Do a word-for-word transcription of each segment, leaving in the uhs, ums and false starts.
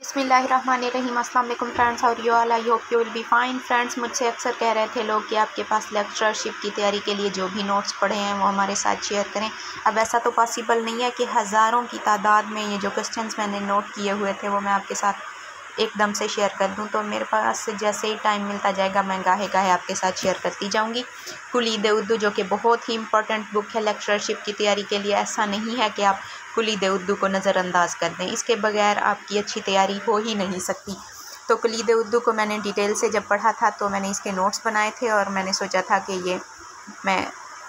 बिस्मिल्लाहिर्रहमानिर्रहीम। अस्सलाम वालेकुम फ्रेंड्स, और you all, I hope you will be fine. Friends, मुझसे अक्सर कह रहे थे लोग कि आपके पास लेक्चरशिप की तैयारी के लिए जो भी नोट्स पढ़े हैं वो हमारे साथ शेयर करें। अब ऐसा तो पॉसिबल नहीं है कि हज़ारों की तादाद में ये जो क्वेश्चंस मैंने नोट किए हुए थे वो मैं आपके साथ एकदम से शेयर कर दूं। तो मेरे पास जैसे ही टाइम मिलता जाएगा मैं गाहे गाहे आपके साथ शेयर करती जाऊंगी। कुलीद उर्दू, जो कि बहुत ही इंपॉर्टेंट बुक है लेक्चरशिप की तैयारी के लिए, ऐसा नहीं है कि आप कुलीद उर्दू को नज़रअंदाज कर दें। इसके बगैर आपकी अच्छी तैयारी हो ही नहीं सकती। तो कुलीद उर्दू को मैंने डिटेल से जब पढ़ा था तो मैंने इसके नोट्स बनाए थे और मैंने सोचा था कि ये मैं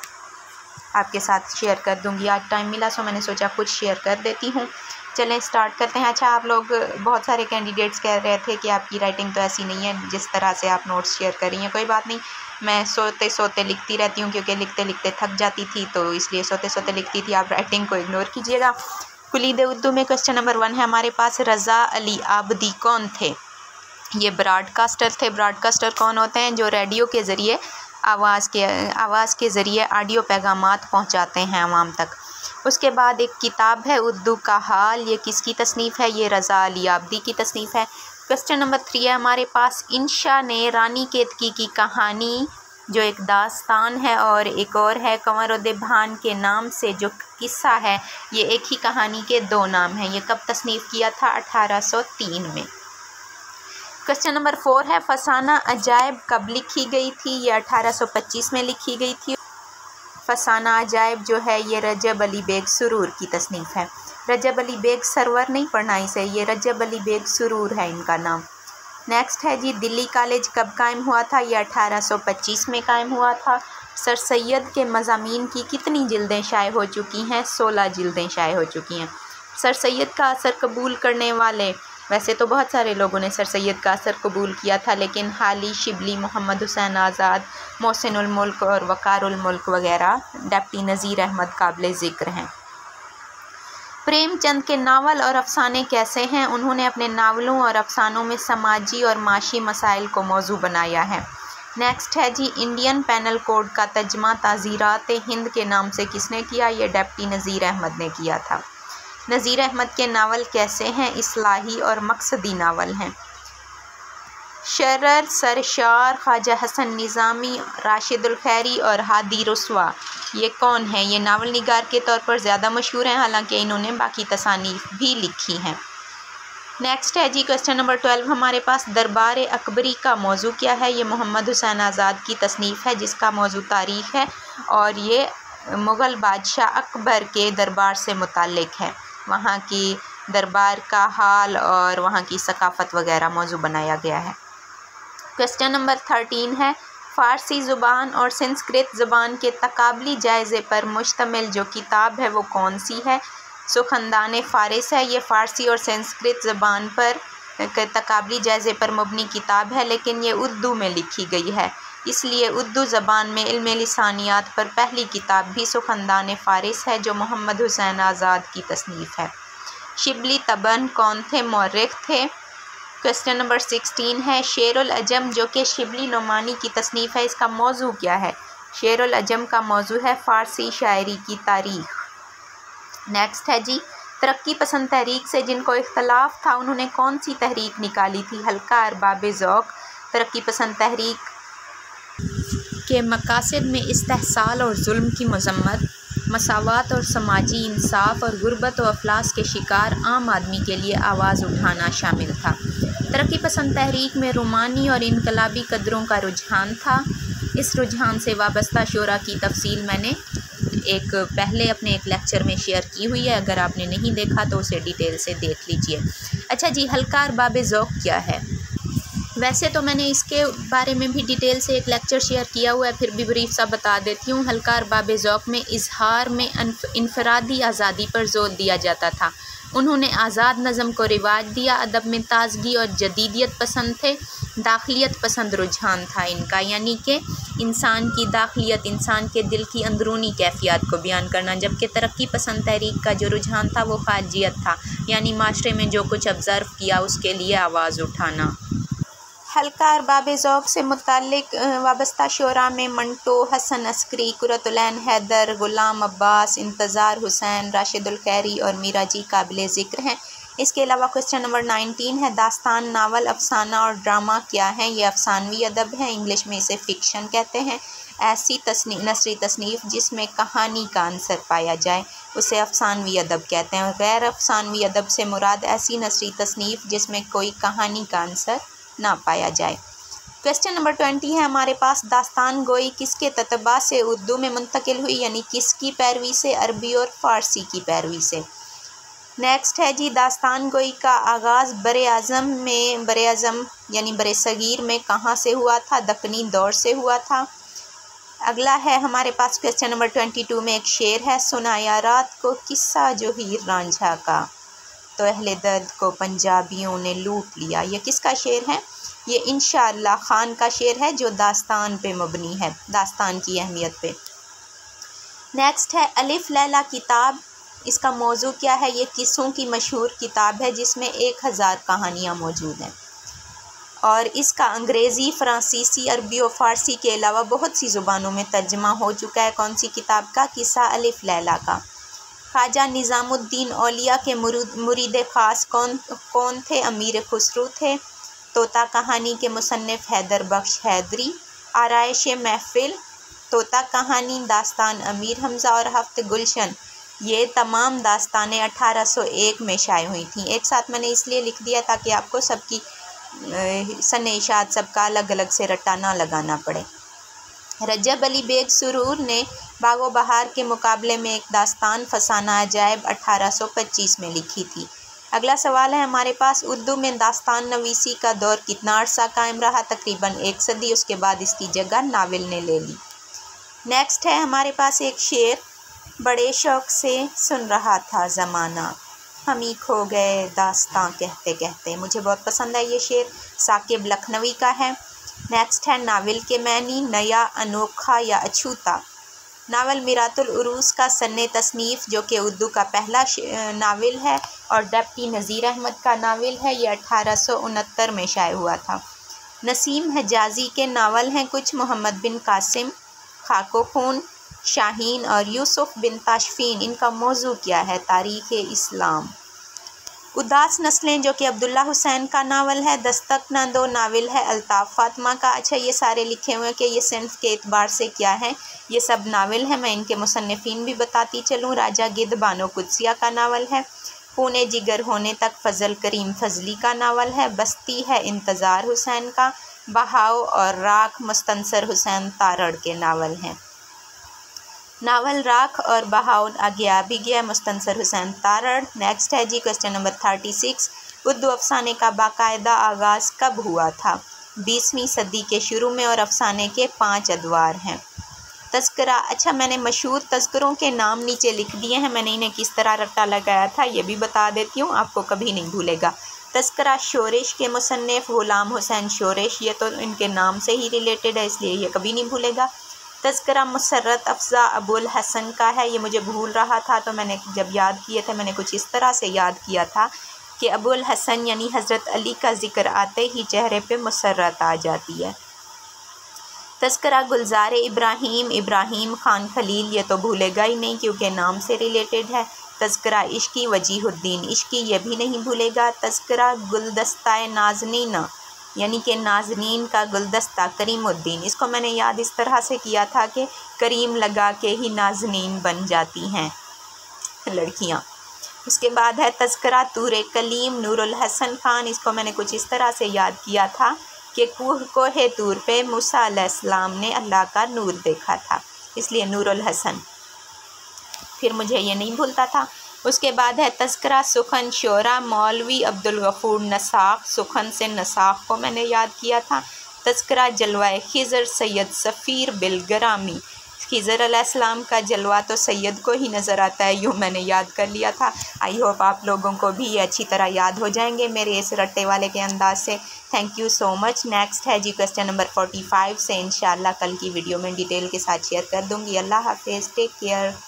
आपके साथ शेयर कर दूंगी। आज टाइम मिला सो मैंने सोचा कुछ शेयर कर देती हूँ। चलें स्टार्ट करते हैं। अच्छा, आप लोग बहुत सारे कैंडिडेट्स कह रहे थे कि आपकी राइटिंग तो ऐसी नहीं है जिस तरह से आप नोट्स शेयर कर रही हैं। कोई बात नहीं, मैं सोते सोते लिखती रहती हूँ क्योंकि लिखते लिखते थक जाती थी, तो इसलिए सोते सोते लिखती थी। आप राइटिंग को इग्नोर कीजिएगा। कुलीद उर्दू में क्वेश्चन नंबर वन है हमारे पास, रज़ा अली आबदी कौन थे? ये ब्रॉडकास्टर थे। ब्रॉडकास्टर कौन होते हैं? जो रेडियो के ज़रिए आवाज़ के आवाज़ के ज़रिए ऑडियो पैगामात पहुँचाते हैं आवाम तक। उसके बाद एक किताब है उर्दू का हाल, ये किसकी तसनीफ़ है? ये रज़ा अली आबदी की तसनीफ़ है। क्वेश्चन नंबर थ्री है हमारे पास, इंशा ने रानी केतकी की कहानी, जो एक दास्तान है, और एक और है कंवर भान के नाम से जो किस्सा है, ये एक ही कहानी के दो नाम हैं। ये कब तसनीफ़ किया था? अठारह सौ तीन में। क्वेश्चन नंबर फोर है, फसाना अजायब कब लिखी गई थी? ये अठारह सौ पच्चीस में लिखी गई थी। फसाना अजायब जो है ये रजब अली बेग सुरूर की तसनीफ़ है। रजब अली बेग सरवर नहीं पढ़ना इसे, ये रजब अली बेग सुरूर है इनका नाम। नेक्स्ट है जी, दिल्ली कॉलेज कब कायम हुआ था? ये अठारह सौ पच्चीस में कायम हुआ था। सर सैयद के मज़ामीन की कितनी जिल्दें शाये हो चुकी हैं? सोलह जिल्दें शाये हो चुकी हैं। सर सैयद का असर कबूल करने वाले, वैसे तो बहुत सारे लोगों ने सर सैयद का असर कबूल किया था, लेकिन हाली, शिबली, मोहम्मद हुसैन आज़ाद, मोहसिनुल मुल्क और वक़ारुल मुल्क वगैरह, डेप्टी नज़ीर अहमद काबिल ज़िक्र हैं। प्रेमचंद के नावल और अफसाने कैसे हैं? उन्होंने अपने नावलों और अफसानों में समाजी और माशी मसाइल को मौजू बनाया है। नेक्स्ट है जी, इंडियन पैनल कोड का तर्जमा ताज़ीरात हिंद के नाम से किसने किया? ये डेप्टी नज़ीर अहमद ने किया था। नज़ीर अहमद के नावल कैसे हैं? इस्लाही और मकसदी नावल हैं। शरर, सरशार, ख्वाजा हसन निज़ामी, राशिदुल खैरी और हादी रुस्वा, ये कौन है? ये नावल निगार के तौर पर ज़्यादा मशहूर हैं, हालांकि इन्होंने बाकी तसानीफ भी लिखी हैं। नेक्स्ट है जी, क्वेश्चन नंबर ट्वेल्व हमारे पास, दरबार अकबरी का मौजू क्या है? ये मोहम्मद हुसैन आज़ाद की तसनीफ़ है जिसका मौजू तारीख़ है और ये मुग़ल बादशाह अकबर के दरबार से मुताल्लिक़ है। वहाँ की दरबार का हाल और वहाँ की सकाफ़त वगैरह मौजू बनाया गया है। क्वेश्चन नंबर थर्टीन है, फ़ारसी ज़ुबान और संस्कृत ज़ुबान के तकाबली जायज़े पर मुश्तमिल जो किताब है वो कौन सी है? सुखनदान फ़ारिस है। ये फ़ारसी और संस्कृत ज़ुबान पर तकाबली जायज़े पर मबनी किताब है, लेकिन ये उर्दू में लिखी गई है, इसलिए उर्दू ज़बान में इल्म लिसानियात पर पहली किताब भी सुखनदान फ़ारिस है, जो मोहम्मद हुसैन आज़ाद की तसनीफ़ है। शिबली तबन कौन थे? मौर्रिख थे। क्वेश्चन नंबर सिक्सटीन है, शेरुल अजम जो कि शिबली नोमानी की तसनीफ़ है, इसका मौजू क्या है? शेरुल अजम का मौजू है फ़ारसी शायरी की तारीख़। नेक्स्ट है जी, तरक्की पसंद तहरीक से जिनको इख्तलाफ था उन्होंने कौन सी तहरीक निकाली थी? हल्का अरबाब ज़ौक़। तरक्की पसंद तहरीक के मकासद में इस्तेहसाल और जुल्म की मज़म्मत, मसावात और समाजी इंसाफ और गुर्बत व अफलास के शिकार आम आदमी के लिए आवाज़ उठाना शामिल था। तरक्की पसंद तहरीक में रूमानी और इनकलाबी कदरों का रुझान था। इस रुझान से वाबस्ता शोरा की तफसील मैंने एक पहले अपने एक लेक्चर में शेयर की हुई है, अगर आपने नहीं देखा तो उसे डिटेल से देख लीजिए। अच्छा जी, हल्का अरबाब ज़ौक़ क्या है? वैसे तो मैंने इसके बारे में भी डिटेल से एक लेक्चर शेयर किया हुआ है, फिर भी ब्रीफ सा बता देती हूँ। हल्का अरबाब ज़ौक़ में इजहार में इनफरादी आज़ादी पर जोर दिया जाता था। उन्होंने आज़ाद नज़म को रिवाज दिया। अदब में ताजगी और जदीदियत पसंद थे। दाखिलियत पसंद रुझान था इनका, यानी कि इंसान की दाखिलियत, इंसान के दिल की अंदरूनी कैफियत को बयान करना, जबकि तरक्की पसंद तहरीक का जो रुझान था वो खारजियत था, यानी माशरे में जो कुछ ऑब्ज़र्व किया उसके लिए आवाज़ उठाना। हल्का अरबाब ज़ौक़ से मुताल्लिक़ वाबस्ता शोरा में मंटो, हसन अस्करी, कुरतुलैन हैदर, ग़ुलाम अब्बास, इंतज़ार हुसैन, राशिदुल खैरी और मीरा जी काबिल ज़िक्र हैं। इसके अलावा क्वेश्चन नंबर नाइनटीन है, दास्तान, नावल, अफसाना और ड्रामा क्या है? ये अफसानवी अदब है, इंग्लिश में इसे फ़िक्शन कहते हैं। ऐसी तसनी नसरी तसनीफ़ जिसमें कहानी का अंसर पाया जाए उसे अफसानवी अदब कहते हैं, और गैर अफसानवी अदब से मुराद ऐसी नसरी तसनीफ़ जिसमें कोई कहानी का अंसर ना पाया जाए। क्वेश्चन नंबर ट्वेंटी है हमारे पास, दास्तान गोई किसके ततबा से उर्दू में मुंतकिल हुई, यानी किसकी पैरवी से? अरबी और फ़ारसी की पैरवी से। नेक्स्ट है जी, दास्तान गोई का आगाज़ बरे आज़म में बरे आज़म यानी बरे सगीर में कहाँ से हुआ था? दक्कनी दौर से हुआ था। अगला है हमारे पास क्वेश्चन नंबर ट्वेंटी टू में एक शेर है, सुनाया रात को किस्सा जो हीर रांझा का, तो अहले दर्द को पंजाबियों ने लूट लिया। ये किसका शेर है? ये इंशाअल्लाह खान का शेर है जो दास्तान पे मबनी है, दास्तान की अहमियत पे। नेक्स्ट है अलिफ लैला किताब, इसका मौजू क्या है? ये किस्सों की मशहूर किताब है जिसमें एक हज़ार कहानियाँ मौजूद हैं, और इसका अंग्रेज़ी, फ़्रांसीसी, अरबी और फ़ारसी के अलावा बहुत सी ज़ुबानों में तर्जमा हो चुका है। कौन सी किताब का? किस्सा अलिफ लैला का। ख्वाजा निज़ामुद्दीन औलिया के मुरीद ख़ास कौन कौन थे? अमीर खुसरो थे। तोता कहानी के मुसन्निफ़ हैदर बख्श हैदरी। आराइश महफिल, तोता कहानी, दास्तान अमीर हमज़ा और हफ्त गुलशन, ये तमाम दास्तानें अठारह सौ एक में शाये हुई थी। एक साथ मैंने इसलिए लिख दिया ताकि आपको सबकी सने इशात सबका अलग अलग से रट्टा ना लगाना पड़े। रजब अली बेग सुरूर ने बागो बहार के मुकाबले में एक दास्तान फसाना अजायब अठारह सौ पच्चीस में लिखी थी। अगला सवाल है हमारे पास, उर्दू में दास्तान नवीसी का दौर कितना अरसा कायम रहा? तकरीबन एक सदी। उसके बाद इसकी जगह नावल ने ले ली। नेक्स्ट है हमारे पास एक शेर, बड़े शौक़ से सुन रहा था ज़माना, हम ही खो गए दास्तां कहते कहते। मुझे बहुत पसंद है ये शेर, साकिब लखनवी का है। नेक्स्ट है नावल के मैनी, नया, अनोखा या अछूता। नावल मिरातुल उरूस का सन्ने तसनीफ़ जो कि उर्दू का पहला नावल है और डेप्टी नज़ीर अहमद का नावल है, ये अठारह सौ उनहत्तर में शाये हुआ था। नसीम हिजाज़ी के नावल हैं कुछ, मोहम्मद बिन कासिम, खाको खून, शाहीन और यूसुफ बिन ताशफीन। इनका मौजू क्या है? तारीख़ इस्लाम। उदास नस्लें जो कि अब्दुल्ला हुसैन का नावल है। दस्तक न दो नावल है अल्ताफ़ फातिमा का। अच्छा, ये सारे लिखे हुए हैं कि ये सिन्फ के एतबार से क्या है, ये सब नावल है। मैं इनके मुसन्निफ़ीन भी बताती चलूँ। राजा गिद्ध बानो कुदसिया का नावल है। खूने जिगर होने तक फजल करीम फजली का नावल है। बस्ती है इंतज़ार हुसैन का। बहाव और राख मुस्तंसर हुसैन तारड़ के नावल हैं। नावल राख और बहाव आगे आ भी गया, मुस्तंसर हुसैन तारड़। नेक्स्ट है जी question number thirty six, Urdu अफसाने का बाकायदा आगाज़ कब हुआ था? बीसवीं सदी के शुरू में, और अफसाने के पाँच अदवार हैं। तज़किरा, अच्छा मैंने मशहूर तज़किरों के नाम नीचे लिख दिए हैं, मैंने इन्हें किस तरह रट्टा लगाया था ये भी बता देती हूँ, आपको कभी नहीं भूलेगा। तज़किरा शोरिश के मुसन्निफ़ ग़ुलाम हुसैन शोरिश, ये तो इनके नाम से ही रिलेटेड है इसलिए ये कभी नहीं भूलेगा। तज़किरा मुसर्रत अफ़ज़ा अबुल हसन का है, ये मुझे भूल रहा था तो मैंने जब याद किए थे मैंने कुछ इस तरह से याद किया था कि अबुल हसन यानी हज़रत अली का ज़िक्र आते ही चेहरे पे मुसर्रत आ जाती है। तज़किरा गुलज़ार इब्राहीम, इब्राहीम ख़ान खलील, ये तो भूलेगा ही नहीं क्योंकि नाम से रिलेटेड है। तज़किरा इश्की वजीहुद्दीन इश्की, ये भी नहीं भूलेगा। तज़किरा गुलदस्ता नाज़नीना यानी कि नाज़नीन का गुलदस्ता करीमुद्दीन, इसको मैंने याद इस तरह से किया था कि करीम लगा के ही नाज़नीन बन जाती हैं लड़कियां। उसके बाद है तज़किरा तूरे कलीम नूरुल हसन ख़ान, इसको मैंने कुछ इस तरह से याद किया था कि कोह कोहे तूर पे मूसा अलैहिस्सलाम ने अल्लाह का नूर देखा था, इसलिए नूरुल हसन, फिर मुझे ये नहीं भूलता था। उसके बाद है तज़किरा सुखन शोरा मौलवी अब्दुल गफ़ूर नसाख, सुखन से नसाख को मैंने याद किया था। तज़किरा जलवाए खिज़र सैयद सफ़ीर बिलगरामी, खिज़र अलैहिस्सलाम का जलवा तो सैयद को ही नज़र आता है, यूँ मैंने याद कर लिया था। आई होप आप लोगों को भी ये अच्छी तरह याद हो जाएंगे मेरे इस रट्टे वाले के अंदाज से। Thank you so much. Next है जी क्वेश्चन नंबर फोर्टी फाइव से इंशाल्लाह कल की वीडियो में डिटेल के साथ शेयर कर दूँगी। अल्लाह हाफ़िज़, टेक केयर।